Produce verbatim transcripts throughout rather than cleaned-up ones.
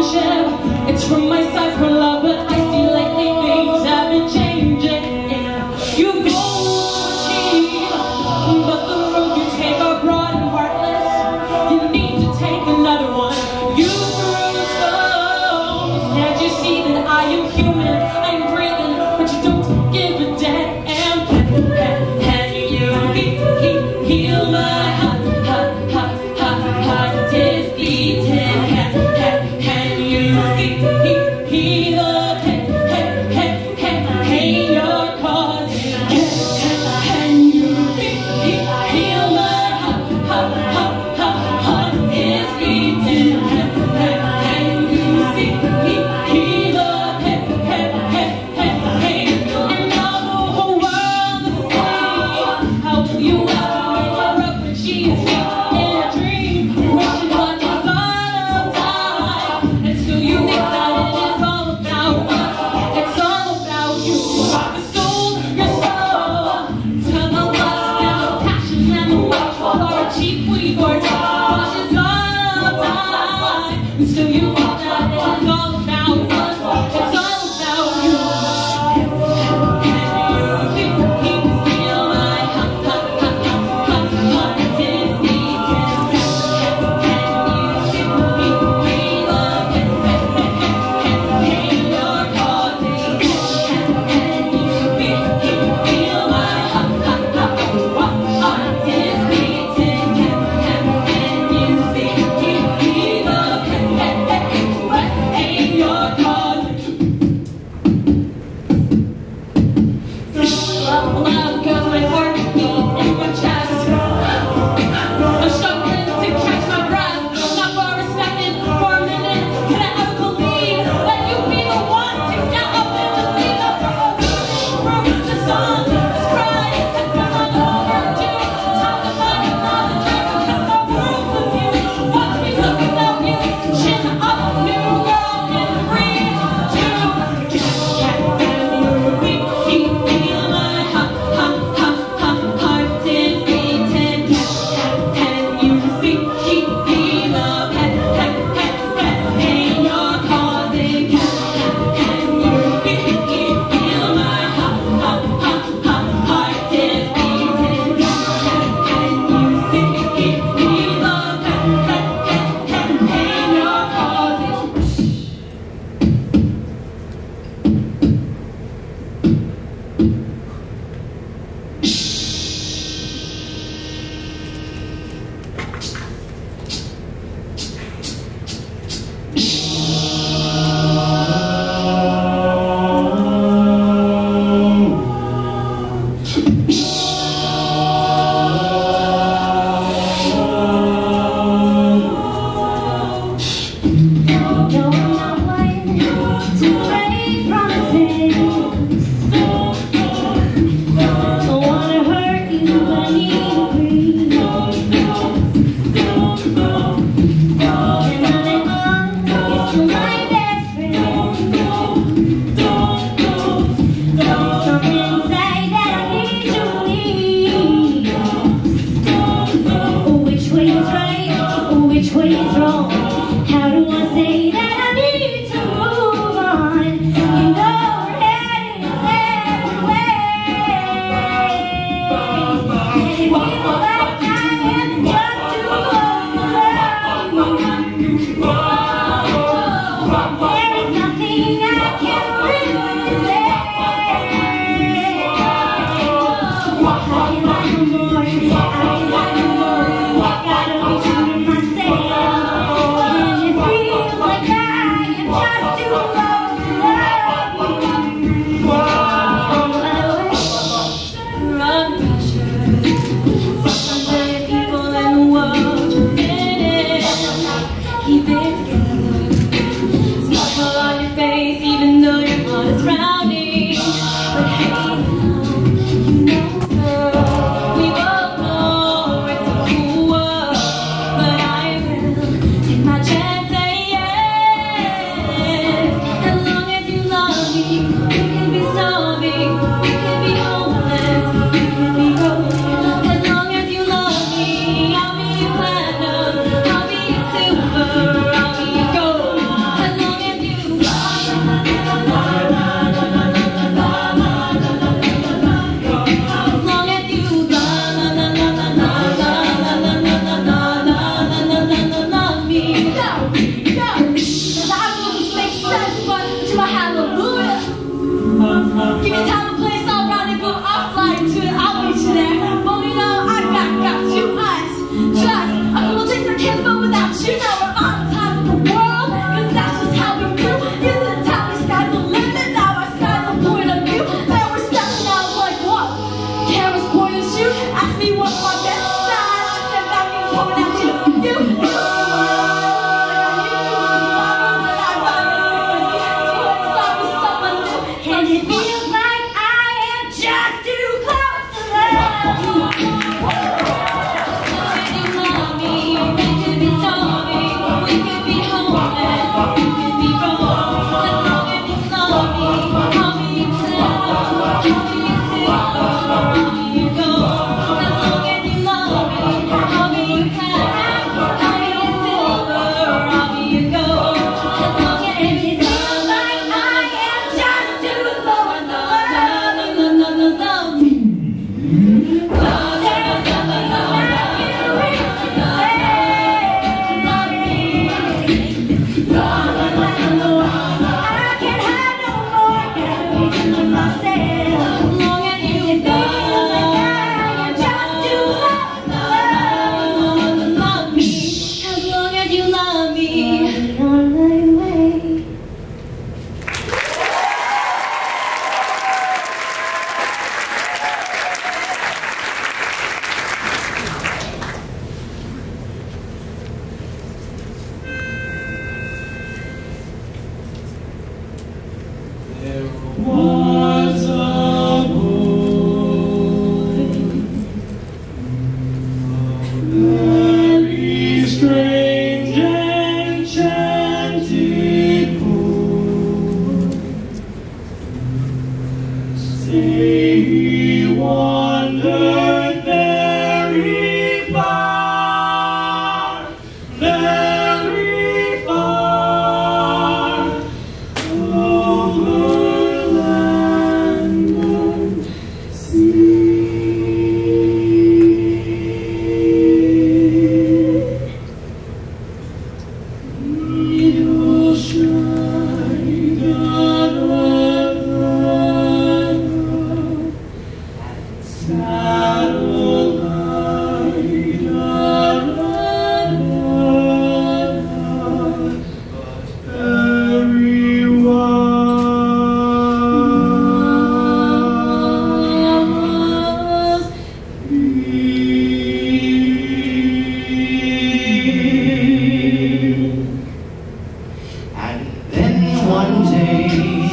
friendship. It's from my side for love, but I see lately things have been changing. Yeah. You go cheap, but the road you take are broad and heartless. You need to take another one. You bruise those. Can't you see that I am human? I'm breathing, but you don't give a damn. Can, can you he, he, heal my heart, heart, heart, heart, heart is beating? Can, can, can you he, he, heal the pain, pain, pain, pain, pain you're causing? Can, can you he, he, heal my heart, heart, heart, heart, heart is beating? Can, can, can you see he, heal the pain, pain, pain, pain, pain? And now the whole world is saying, how will you ever make her up when she is weak in a dream, wishing what is all of time? And still you think that it is all about us. It's all about you. You sold your soul to the lust and the passion and the watch for a cheap week or two. Watches all of time. And still you think that it is all about us. It's all about you. Which way is wrong? How do I say that I need to move on? You know we're heading everywhere. And it feels like I am just too close to love you. There is nothing I can really say. How can I do more? How can I do more? I gotta be true to myself. Keep it together.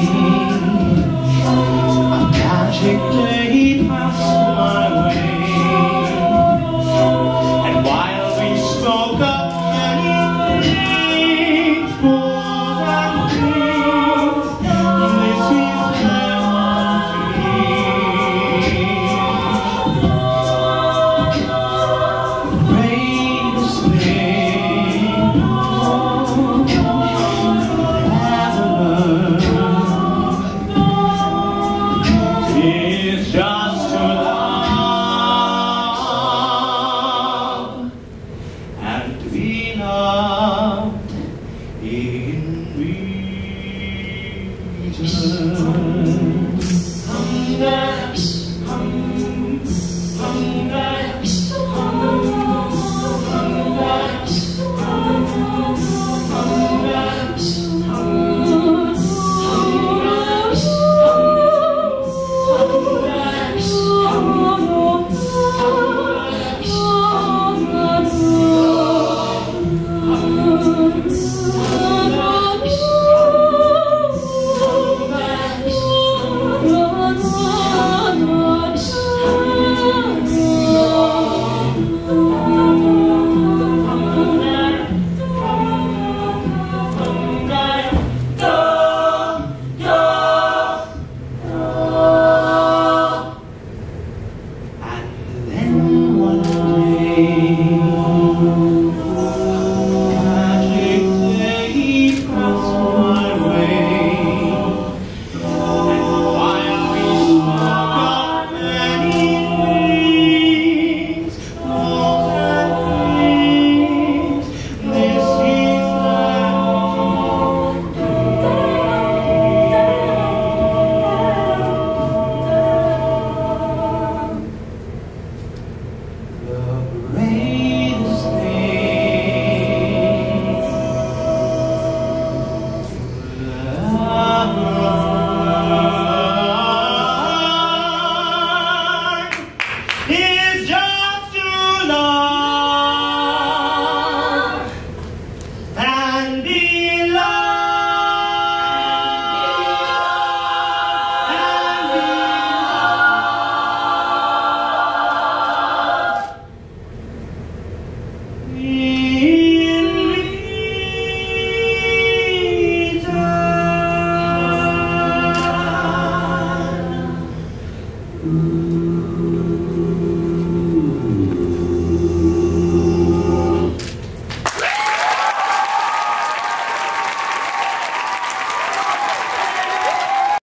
A magic day passed my way, and while we spoke of many things, good and things, this is memory. Greatest thing ever learned is just to love and to be loved in return.